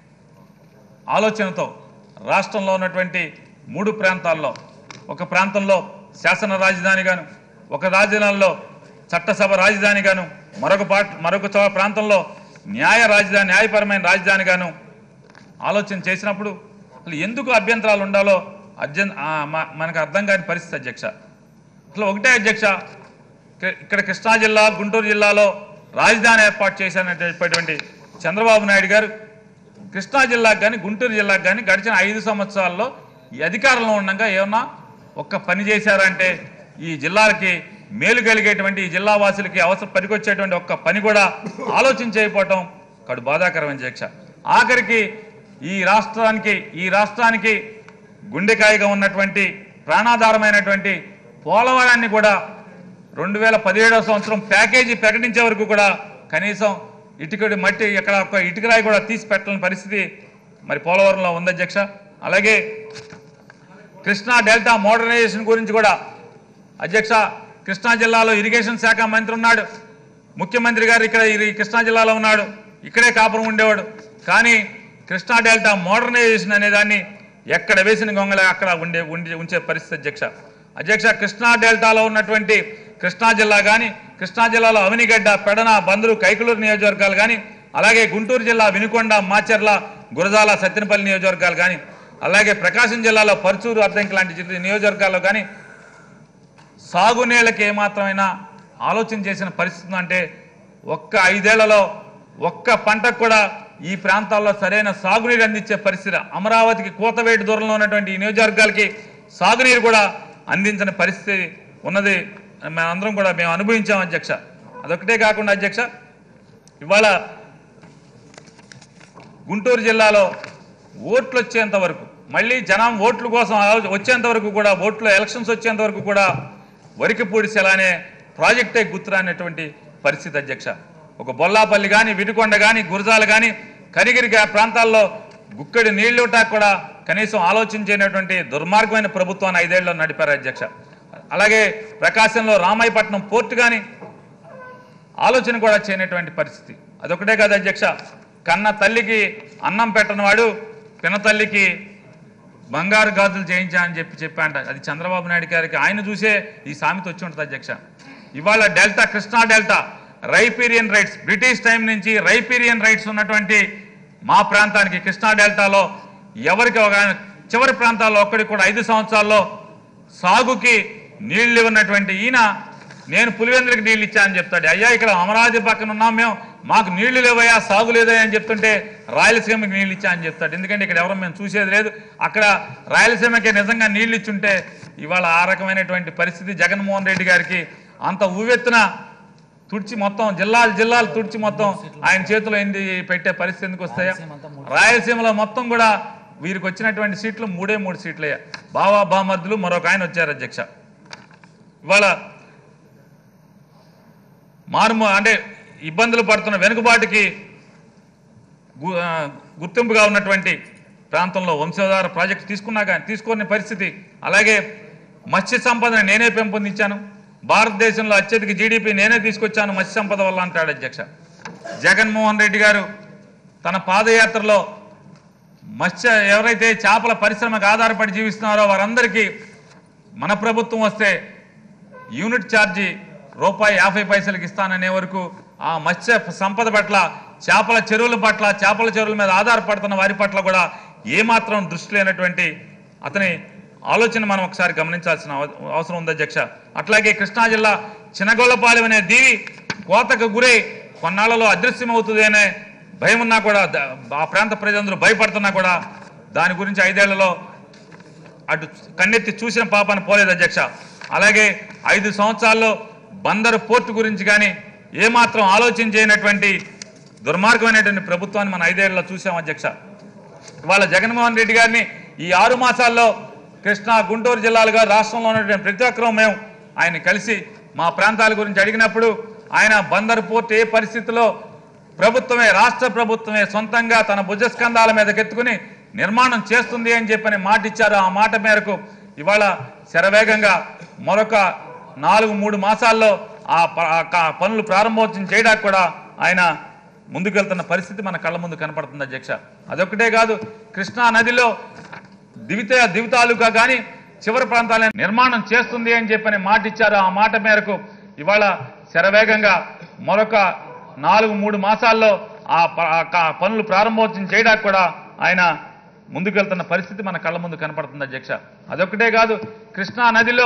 ఆలోచనతో రాష్ట్రంలో ఉన్నటువంటి 3 ప్రాంతాల్లో, ఒక ప్రాంతంలో శాసన రాజధానిగాను, ఒక రాజధానిలో చట్టసభ రాజధానిగాను, మరొక ప్రాంతంలో న్యాయపరమైన రాజధానిగాను ఆలోచన చేసినప్పుడు అసలు ఎందుకు అభ్యంతరాలు ఉండాలో మనకు అర్థం కాని పరిస్థితి అధ్యక్ష. అసలు ఒకటే అధ్యక్ష, ఇక్కడ కృష్ణా జిల్లా, గుంటూరు జిల్లాలో రాజధాని ఏర్పాటు చేశానటువంటి చంద్రబాబు నాయుడు గారు కృష్ణా జిల్లాకు కానీ, గుంటూరు జిల్లాకు కానీ గడిచిన 5 సంవత్సరాల్లో ఈ అధికారంలో ఉండగా ఏమన్నా ఒక్క పని చేశారంటే, ఈ జిల్లాలకి మేలు కలిగేటువంటి, ఈ జిల్లా వాసులకి పనికొచ్చేటువంటి ఒక్క పని కూడా ఆలోచన చేయకపోవటం కడు బాధాకరం అధ్యక్ష. ఆఖరికి ఈ రాష్ట్రానికి గుండెకాయగా ఉన్నటువంటి, ప్రాణాధారమైనటువంటి పోలవరాన్ని కూడా 2017వ సంవత్సరం ప్యాకేజీ ప్రకటించే వరకు కూడా కనీసం మట్టి ఎక్కడ ఒక ఇటుకరాయి కూడా తీసి పెట్టలేని పరిస్థితి మరి పోలవరంలో ఉంది అధ్యక్ష. అలాగే కృష్ణా డెల్టా మోడర్నైజేషన్ గురించి కూడా అధ్యక్ష, కృష్ణా జిల్లాలో ఇరిగేషన్ శాఖ మంత్రి ఉన్నాడు, ముఖ్యమంత్రి గారు ఇక్కడ కృష్ణా జిల్లాలో ఉన్నాడు, ఇక్కడే కాపురం ఉండేవాడు. కానీ కృష్ణా డెల్టా మోడర్నైజేషన్ అనేదాన్ని ఎక్కడ వేసిన గొంగళ అక్కడ ఉంచే పరిస్థితి అధ్యక్ష. కృష్ణా డెల్టాలో ఉన్నటువంటి కృష్ణా జిల్లా కానీ, కృష్ణా జిల్లాలో అవనిగడ్డ, పెడన, బందరు, కైకలూరు నియోజకవర్గాలు కానీ, అలాగే గుంటూరు జిల్లా వినుకొండ, మాచర్ల, గురజాల, సత్తెనపల్లి నియోజకవర్గాలు కానీ, అలాగే ప్రకాశం జిల్లాలో పరుచూరు, అద్దంకి లాంటి నియోజకవర్గాల్లో కానీ సాగునీళ్ళకి ఏమాత్రమైనా ఆలోచన చేసిన పరిస్థితి అంటే, ఒక్క 5 ఏళ్లలో ఒక్క పంటకు కూడా ఈ ప్రాంతాల్లో సరైన సాగునీరు అందించే పరిస్థితి, అమరావతికి కూతవేటు దూరంలో ఉన్నటువంటి ఈ నియోజకవర్గాలకి సాగునీరు కూడా అందించని పరిస్థితి ఉన్నది మనందరం కూడా మేము అనుభవించాం అధ్యక్ష. అదొకటే కాకుండా అధ్యక్ష, ఇవాళ గుంటూరు జిల్లాలో ఓట్లు వచ్చేంత వరకు, మళ్ళీ జనం ఓట్ల కోసం వచ్చేంత వరకు కూడా, ఓట్లు ఎలక్షన్స్ వచ్చేంత వరకు కూడా వరికిపూడి సెల అనే ప్రాజెక్టే గుర్తురానటువంటి పరిస్థితి అధ్యక్ష. ఒక బొల్లాపల్లి కానీ, వినుకొండ కానీ, గురజాల కానీ, కనిగిరి ప్రాంతాల్లో గుక్కడి నీళ్లుటాకు కూడా కనీసం ఆలోచించేటువంటి దుర్మార్గమైన ప్రభుత్వాన్ని 5 ఏళ్లలో నడిపారు అధ్యక్ష. అలాగే ప్రకాశంలో రామాయపట్నం పోర్టు కానీ ఆలోచన కూడా చేయనటువంటి పరిస్థితి. అదొకటే కాదు అధ్యక్ష, కన్న తల్లికి అన్నం పెట్టని వాడు పిన తల్లికి బంగారు గాజులు చేయించా అని చెప్పాంట. అది చంద్రబాబు నాయుడు గారికి ఆయన చూసే ఈ సామెత వచ్చి ఉంటుంది అధ్యక్ష. ఇవాళ delta, Krishna delta riparian rights, British time నుంచి రైపీరియన్ రైట్స్ ఉన్నటువంటి మా ప్రాంతానికి కృష్ణా డెల్టాలో ఎవరికి చివరి ప్రాంతాల్లో ఒక్కడికి కూడా 5 సంవత్సరాల్లో సాగుకి నీళ్లు ఇవ్వనటువంటి ఈయన నేను పులివెందులకు నీళ్ళు ఇచ్చా అని చెప్తాడు. అయ్యా ఇక్కడ అమరావతి పక్కన ఉన్నాం మేము, మాకు నీళ్లు లేవయ్యా, సాగు లేదయ్యా అని చెప్తుంటే రాయలసీమకి నీళ్ళు ఇచ్చా అని చెప్తాడు. ఎందుకంటే ఇక్కడ ఎవరో మేము చూసేది లేదు. అక్కడ రాయలసీమకి నిజంగా నీళ్ళు ఇచ్చుంటే ఇవాళ ఆ రకమైనటువంటి పరిస్థితి జగన్మోహన్ రెడ్డి గారికి అంత ఊవెత్తున తుడిచి మొత్తం జిల్లాలు తుడిచి మొత్తం ఆయన చేతిలో పెట్టే పరిస్థితి ఎందుకు వస్తాయా? రాయలసీమలో మొత్తం కూడా వీరికి వచ్చినటువంటి సీట్లు 3 సీట్లయ్యా. బావా బామర్దులు మరొక ఆయన వచ్చారు అధ్యక్ష. ఇవాళ అంటే ఇబ్బందులు పడుతున్న వెనుకబాటుకి గుర్తింపుగా ఉన్నటువంటి ప్రాంతంలో వంశధార ప్రాజెక్టు తీసుకునే పరిస్థితి. అలాగే మత్స్య సంపదను నేనే పెంపొందించాను, భారతదేశంలో అత్యధిక జీడిపి నేనే తీసుకొచ్చాను మత్స్య సంపద వల్ల అంటాడు అధ్యక్ష. జగన్మోహన్ రెడ్డి గారు తన పాదయాత్రలో ఎవరైతే చేపల పరిశ్రమకు ఆధారపడి జీవిస్తున్నారో వారందరికీ మన ప్రభుత్వం వస్తే యూనిట్ ఛార్జీ ₹50 ఇస్తాననే వరకు ఆ మత్స్య సంపద పట్ల, చేపల చెరువుల పట్ల, చేపల చెరువుల మీద ఆధారపడుతున్న వారి పట్ల కూడా ఏమాత్రం దృష్టి లేనటువంటి అతని ఆలోచన మనం ఒకసారి గమనించాల్సిన అవసరం ఉంది అధ్యక్ష. అట్లాగే కృష్ణా జిల్లా చినగొల్లపాలెం అనే దీవి కోతకు గురై కొన్నాళ్లలో అదృశ్యమవుతుంది అనే భయం ఉన్నా కూడా, ఆ ప్రాంత ప్రజలందరూ భయపడుతున్నా కూడా దాని గురించి 5 ఏళ్లలో అటు కన్నెత్తి చూసిన పాపాన్ని పోలేదు అధ్యక్ష. అలాగే 5 సంవత్సరాల్లో బందరు పోర్టు గురించి కానీ ఏమాత్రం ఆలోచన చేయనటువంటి దుర్మార్గమైనటువంటి ప్రభుత్వాన్ని మనం 5 ఏళ్లలో చూసాం అధ్యక్ష. ఇవాళ జగన్మోహన్ రెడ్డి గారిని ఈ 6 మాసాల్లో కృష్ణా, గుంటూరు జిల్లాలుగా రాష్ట్రంలో ఉన్నటువంటి ప్రతి ఒక్కరూ మేము ఆయన కలిసి మా ప్రాంతాల గురించి అడిగినప్పుడు ఆయన బందరు పోర్టు ఏ పరిస్థితిలో ప్రభుత్వమే, రాష్ట్ర ప్రభుత్వమే సొంతంగా తన భుజస్కంధాల మీదకెత్తుకుని నిర్మాణం చేస్తుంది అని చెప్పని మాట ఇచ్చారు. ఆ మాట మేరకు ఇవాళ శరవేగంగా మరొక 3 మాసాల్లో ఆ పనులు ప్రారంభోత్సవం చేయడానికి కూడా ఆయన ముందుకెళ్తున్న పరిస్థితి మన కళ్ళ ముందు కనపడుతుంది అధ్యక్ష. అదొక్కటే కాదు, కృష్ణా నదిలో దివి తాలూకా కానీ చివరి ప్రాంతాలను నిర్మాణం చేస్తుంది అని చెప్పని మాట ఇచ్చారు. ఆ మాట మేరకు ఇవాళ శరవేగంగా మరొక 3 మాసాల్లో ఆ పనులు ప్రారంభోత్సవం చేయడానికి కూడా ఆయన ముందుకెళ్తున్న పరిస్థితి మన కళ్ళ ముందు కనపడుతుంది అధ్యక్ష. అదొక్కటే కాదు, కృష్ణా నదిలో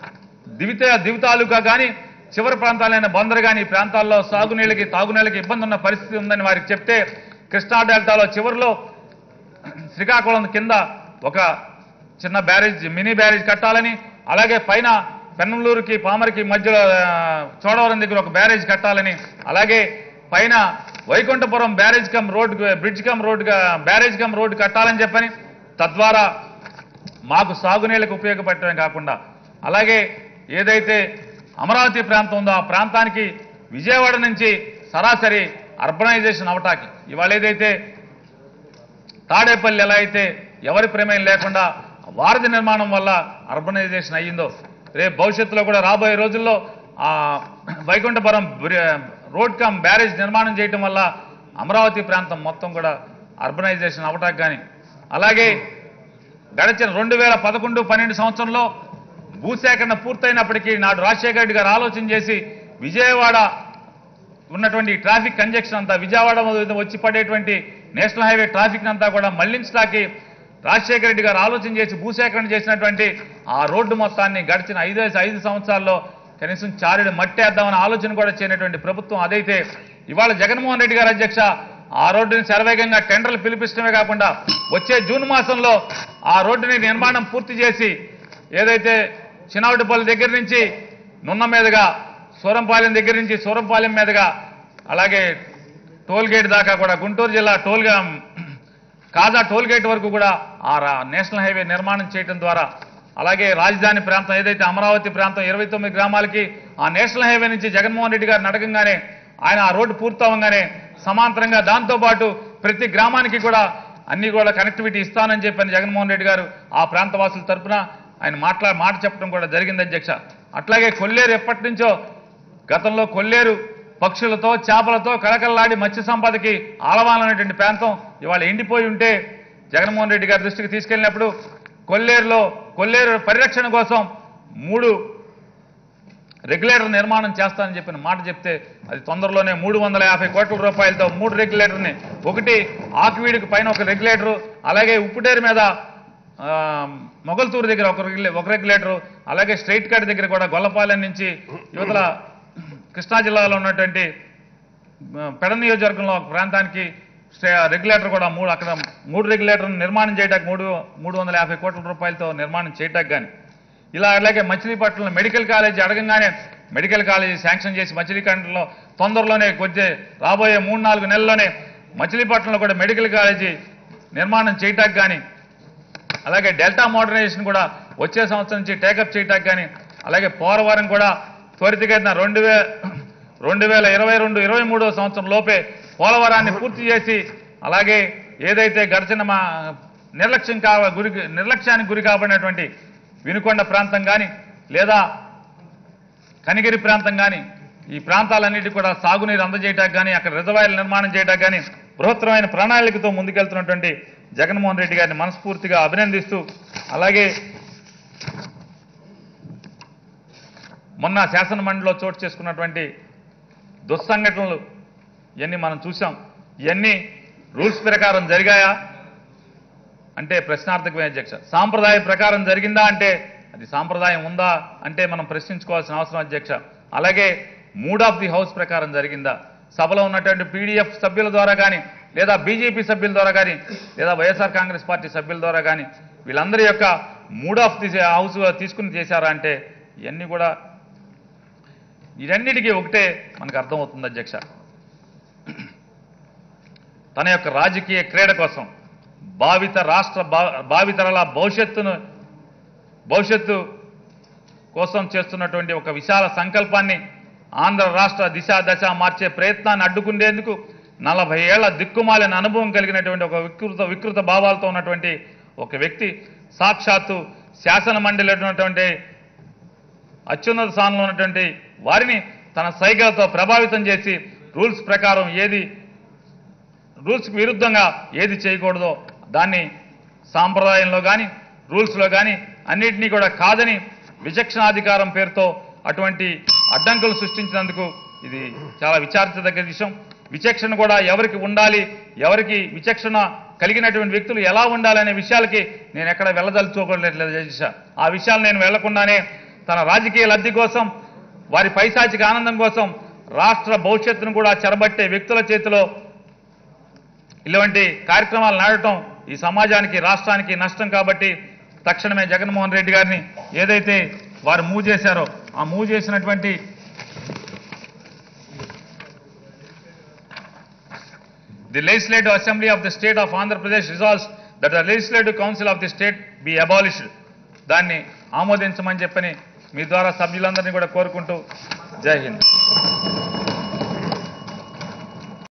దివి తాలూకా కానీ చివరి ప్రాంతాలైన బందరు కానీ ఈ ప్రాంతాల్లో సాగునీళ్ళకి, తాగునీళ్ళకి ఇబ్బంది ఉన్న పరిస్థితి ఉందని వారికి చెప్తే కృష్ణా డెల్టాలో చివరిలో శ్రీకాకుళం కింద ఒక చిన్న బ్యారేజ్, మినీ బ్యారేజ్ కట్టాలని, అలాగే పైన పెన్నలూరుకి పామరికి మధ్యలో చోడవరం దగ్గర ఒక బ్యారేజ్ కట్టాలని, అలాగే పైన Vaikunthapuram barrage cum road, bridge cum road, barrage cum road కట్టాలని చెప్పని తద్వారా మాకు సాగునీళ్ళకు ఉపయోగపడటమే కాకుండా, అలాగే ఏదైతే అమరావతి ప్రాంతం ఉందో ఆ ప్రాంతానికి విజయవాడ నుంచి సరాసరి అర్బనైజేషన్ అవటానికి ఇవాళ ఏదైతే తాడేపల్లి ఎలా అయితే ఎవరి ప్రమేయం లేకుండా వారధి నిర్మాణం వల్ల అర్బనైజేషన్ అయ్యిందో, రేపు భవిష్యత్తులో కూడా రాబోయే రోజుల్లో ఆ వైకుంఠపురం రోడ్ కమ్ బ్యారేజ్ నిర్మాణం చేయటం వల్ల అమరావతి ప్రాంతం మొత్తం కూడా అర్బనైజేషన్ అవటానికి కానీ, అలాగే గడిచిన 2011-12 సంవత్సరంలో భూసేకరణ పూర్తయినప్పటికీ నాడు రాజశేఖర రెడ్డి గారు ఆలోచన చేసి విజయవాడ ఉన్నటువంటి ట్రాఫిక్ కంజెక్షన్ అంతా, విజయవాడ వచ్చి పడేటువంటి నేషనల్ హైవే ట్రాఫిక్ అంతా కూడా మళ్లించడానికి రాజశేఖర రెడ్డి గారు ఆలోచన చేసి భూసేకరణ చేసినటువంటి ఆ రోడ్డు మొత్తాన్ని గడిచిన 5 సంవత్సరాల్లో కనీసం చారుడు మట్టేద్దామని ఆలోచన కూడా చేయనటువంటి ప్రభుత్వం అదైతే, ఇవాళ జగన్మోహన్ రెడ్డి గారు అధ్యక్ష ఆ రోడ్డుని శరవేగంగా టెండర్లు పిలిపించడమే కాకుండా వచ్చే జూన్ మాసంలో ఆ రోడ్డుని నిర్మాణం పూర్తి చేసి ఏదైతే చిన్నవటిపల్లి దగ్గర నుంచి నున్న మీదుగా సూరంపాలెం దగ్గర నుంచి సూరంపాలెం మీదుగా అలాగే టోల్గేట్ దాకా కూడా గుంటూరు జిల్లా కాజా టోల్గేట్ వరకు కూడా ఆ నేషనల్ హైవే నిర్మాణం చేయడం ద్వారా అలాగే రాజధాని ప్రాంతం ఏదైతే అమరావతి ప్రాంతం 29 గ్రామాలకి ఆ నేషనల్ హైవే నుంచి జగన్మోహన్ రెడ్డి గారు నడకంగానే ఆయన ఆ రోడ్డు పూర్తవగానే సమాంతరంగా దాంతోపాటు ప్రతి గ్రామానికి కూడా అన్ని కూడా కనెక్టివిటీ ఇస్తానని చెప్పని జగన్మోహన్ రెడ్డి గారు ఆ ప్రాంత వాసుల తరఫున ఆయన మాట చెప్పడం కూడా జరిగింది అధ్యక్ష. అట్లాగే కొల్లేరు ఎప్పటి నుంచో గతంలో కొల్లేరు పక్షులతో చేపలతో కలకలలాడి మత్స్య సంపదకి ఆలవాలనేటువంటి ప్రాంతం ఇవాళ ఎండిపోయి ఉంటే జగన్మోహన్ రెడ్డి గారి దృష్టికి తీసుకెళ్ళినప్పుడు కొల్లేరు పరిరక్షణ కోసం 3 రెగ్యులేటర్ నిర్మాణం చేస్తానని చెప్పిన మాట చెప్తే అది తొందరలోనే 350 కోట్ల రూపాయలతో 3 రెగ్యులేటర్ని, ఒకటి ఆకువీడికి పైన ఒక రెగ్యులేటరు, అలాగే ఉప్పుటేరు మీద మొగల్తూరు దగ్గర ఒక రెగ్యులేటరు, అలాగే స్ట్రైట్ కట్ దగ్గర కూడా గొల్లపాలెం నుంచి యువతల కృష్ణా జిల్లాలో ఉన్నటువంటి పెడ నియోజకవర్గంలో ఒక ప్రాంతానికి రెగ్యులేటర్ కూడా అక్కడ 3 రెగ్యులేటర్ను నిర్మాణం చేయడానికి 350 కోట్ల రూపాయలతో నిర్మాణం చేయడానికి కానీ ఇలా అలాగే మచిలీపట్నంలో మెడికల్ కాలేజీ అడగంగానే మెడికల్ కాలేజీ శాంక్షన్ చేసి మచిలీపట్నంలో తొందరలోనే రాబోయే 3-4 నెలల్లోనే మచిలీపట్నంలో కూడా మెడికల్ కాలేజీ నిర్మాణం చేయడానికి కానీ అలాగే డెల్టా మోడర్నైజేషన్ కూడా వచ్చే సంవత్సరం నుంచి టేకప్ చేయడానికి కానీ అలాగే పోలవరం కూడా త్వరితగతిన 2022-23 సంవత్సరం లోపే పోలవరాన్ని పూర్తి చేసి అలాగే ఏదైతే గడిచిన నిర్లక్ష్యానికి గురి కాబడినటువంటి వినుకొండ ప్రాంతం కానీ లేదా కనిగిరి ప్రాంతం కానీ ఈ ప్రాంతాలన్నిటి కూడా సాగునీరు అందజేయడానికి కానీ అక్కడ రిజర్వాయర్లు నిర్మాణం చేయడానికి కానీ బృహత్తరమైన ప్రణాళికతో ముందుకెళ్తున్నటువంటి జగన్మోహన్ రెడ్డి గారిని మనస్ఫూర్తిగా అభినందిస్తూ అలాగే మొన్న శాసనమండలిలో చోటు చేసుకున్నటువంటి దుస్సంఘటనలు ఇవన్నీ మనం చూసాం. ఇవన్నీ రూల్స్ ప్రకారం జరిగాయా అంటే ప్రశ్నార్థకమే అధ్యక్ష. సాంప్రదాయ ప్రకారం జరిగిందా అంటే అది సాంప్రదాయం ఉందా అంటే మనం ప్రశ్నించుకోవాల్సిన అవసరం అధ్యక్ష. అలాగే మూడ్ ఆఫ్ ది హౌస్ ప్రకారం జరిగిందా, సభలో ఉన్నటువంటి పీడీఎఫ్ సభ్యుల ద్వారా కానీ లేదా బీజేపీ సభ్యుల ద్వారా కానీ లేదా వైఎస్ఆర్ కాంగ్రెస్ పార్టీ సభ్యుల ద్వారా కానీ వీళ్ళందరి యొక్క మూడ్ ఆఫ్ ది హౌస్ తీసుకుని చేశారా అంటే ఇవన్నీ కూడా ఇవన్నిటికీ ఒకటే మనకు అర్థమవుతుంది అధ్యక్ష. తన యొక్క రాజకీయ క్రీడ కోసం భావితరాల భవిష్యత్తు కోసం చేస్తున్నటువంటి ఒక విశాల సంకల్పాన్ని ఆంధ్ర రాష్ట్ర దశ మార్చే ప్రయత్నాన్ని అడ్డుకునేందుకు 40 ఏళ్ల దిక్కుమాలిన అనుభవం కలిగినటువంటి ఒక వికృత భావాలతో ఉన్నటువంటి ఒక వ్యక్తి సాక్షాత్తు శాసన మండలి ఉన్నటువంటి అత్యున్నత స్థానంలో ఉన్నటువంటి వారిని తన సైగలతో ప్రభావితం చేసి రూల్స్కి విరుద్ధంగా ఏది చేయకూడదో దాన్ని సాంప్రదాయంలో కానీ రూల్స్లో కానీ అన్నింటినీ కూడా కాదని విచక్షణాధికారం పేరుతో అటువంటి అడ్డంకులు సృష్టించినందుకు ఇది చాలా విచారించదగ్గ విషయం. విచక్షణ కూడా ఎవరికి ఉండాలి, ఎవరికి విచక్షణ కలిగినటువంటి వ్యక్తులు ఎలా ఉండాలనే విషయాలకి నేను ఎక్కడ వెళ్ళదలుచుకోలేదు. ఆ విషయాలు నేను వెళ్లకుండానే తన రాజకీయ లబ్ధి కోసం వారి పైశాచిక ఆనందం కోసం రాష్ట్ర భవిష్యత్తును కూడా చెరబట్టే వ్యక్తుల చేతిలో ఇలాంటి కార్యక్రమాలు నాడటం ఈ సమాజానికి రాష్ట్రానికి నష్టం. కాబట్టి తక్షణమే జగన్మోహన్ రెడ్డి గారిని ఏదైతే వారు మూవ్ చేశారో ఆ మూవ్ చేసినటువంటి The Legislative Assembly of the State of Andhra Pradesh resolves that the Legislative Council of the State be abolished. దాన్ని ఆమోదించమని చెప్పని మీ ద్వారా సభ్యులందరినీ కూడా కోరుకుంటూ జై హింద్.